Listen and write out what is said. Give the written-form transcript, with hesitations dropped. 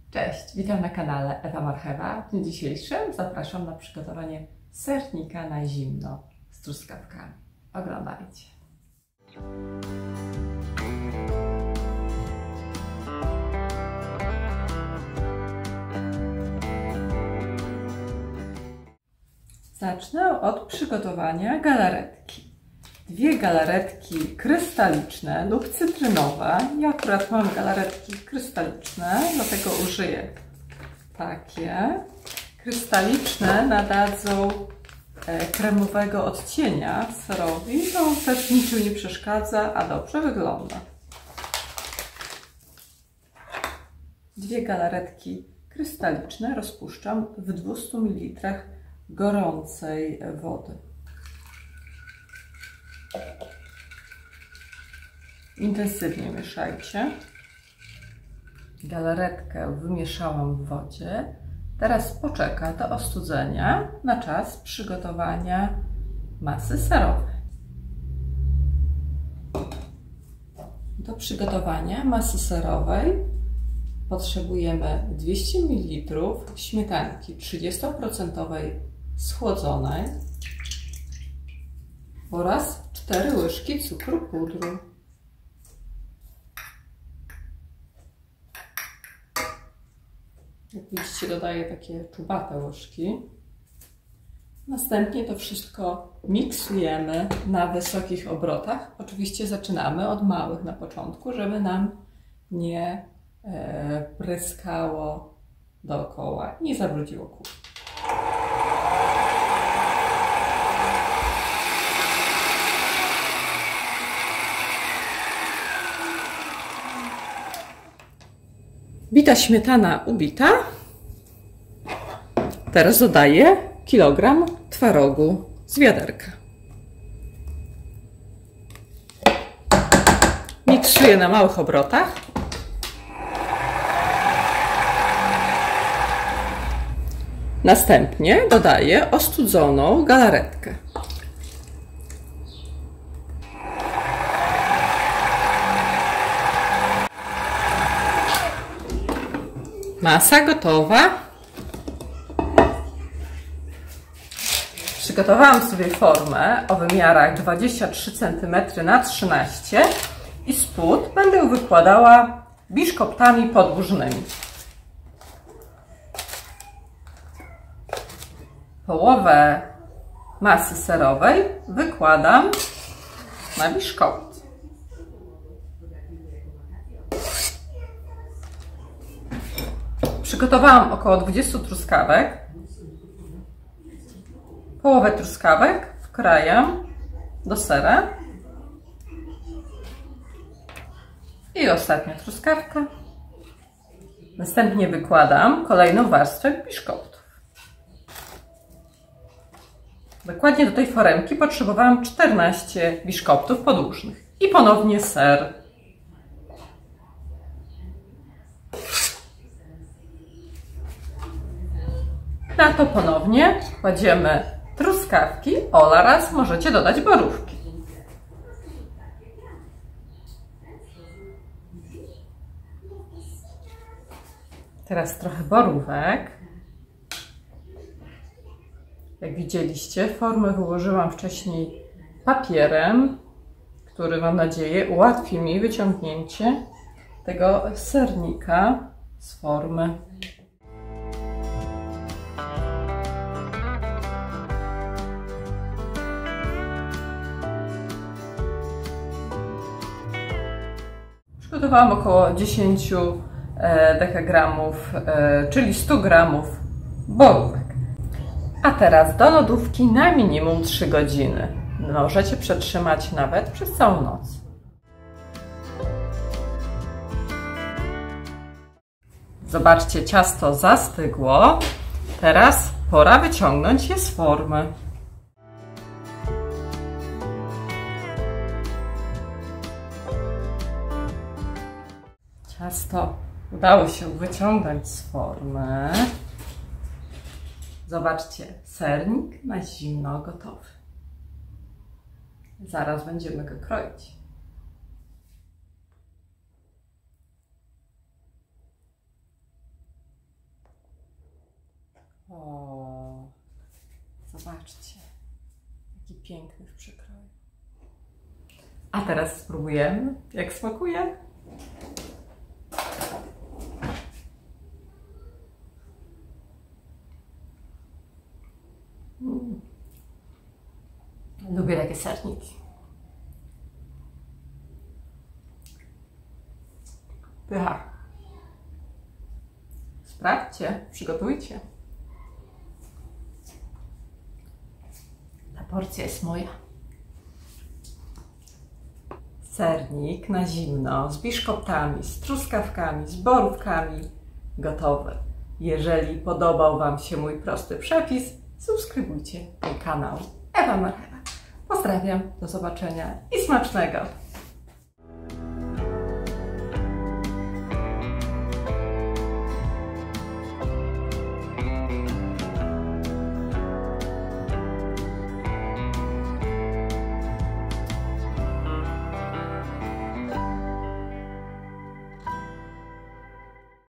Cześć, witam na kanale Ewa Marchewa. W dniu dzisiejszym zapraszam na przygotowanie sernika na zimno z truskawkami. Oglądajcie. Zacznę od przygotowania galaretki. 2 galaretki krystaliczne lub cytrynowe. Ja akurat mam galaretki krystaliczne, dlatego użyję takie. Krystaliczne nadadzą kremowego odcienia serowi, to też niczym nie przeszkadza, a dobrze wygląda. 2 galaretki krystaliczne rozpuszczam w 200 ml gorącej wody. Intensywnie mieszajcie. Galaretkę wymieszałam w wodzie. Teraz poczeka do ostudzenia na czas przygotowania masy serowej. Do przygotowania masy serowej potrzebujemy 200 ml śmietanki 30% schłodzonej oraz 4 łyżki cukru pudru. Jak widzicie, dodaję takie czubate łyżki. Następnie to wszystko miksujemy na wysokich obrotach. Oczywiście zaczynamy od małych na początku, żeby nam nie pryskało dookoła i nie zabrudziło kuchni. Bita śmietana ubita. Teraz dodaję kilogram twarogu z wiaderka. Miksuję na małych obrotach. Następnie dodaję ostudzoną galaretkę. Masa gotowa. Przygotowałam sobie formę o wymiarach 23 cm na 13 i spód będę wykładała biszkoptami podłużnymi. Połowę masy serowej wykładam na biszkopt. Przygotowałam około 20 truskawek. Połowę truskawek wkrajam do sera. I ostatnia truskawka. Następnie wykładam kolejną warstwę biszkoptów. Dokładnie do tej foremki potrzebowałam 14 biszkoptów podłużnych. I ponownie ser. Na to ponownie kładziemy truskawki oraz możecie dodać borówki. Teraz trochę borówek. Jak widzieliście, formę wyłożyłam wcześniej papierem, który, mam nadzieję, ułatwi mi wyciągnięcie tego sernika z formy. Przygotowałam około 10 dekagramów, czyli 100 gramów borówek. A teraz do lodówki na minimum 3 godziny. Możecie przetrzymać nawet przez całą noc. Zobaczcie, ciasto zastygło. Teraz pora wyciągnąć je z formy. Ciasto udało się wyciągnąć z formy. Zobaczcie, sernik na zimno gotowy. Zaraz będziemy go kroić. O, zobaczcie, jaki piękny w przykroju. A teraz spróbujemy, jak smakuje. Lubię takie serniki. Pycha. Sprawdźcie, przygotujcie. Ta porcja jest moja. Sernik na zimno, z biszkoptami, z truskawkami, z borówkami. Gotowy. Jeżeli podobał Wam się mój prosty przepis, subskrybujcie mój kanał Ewa Marchewa. Pozdrawiam, do zobaczenia i smacznego!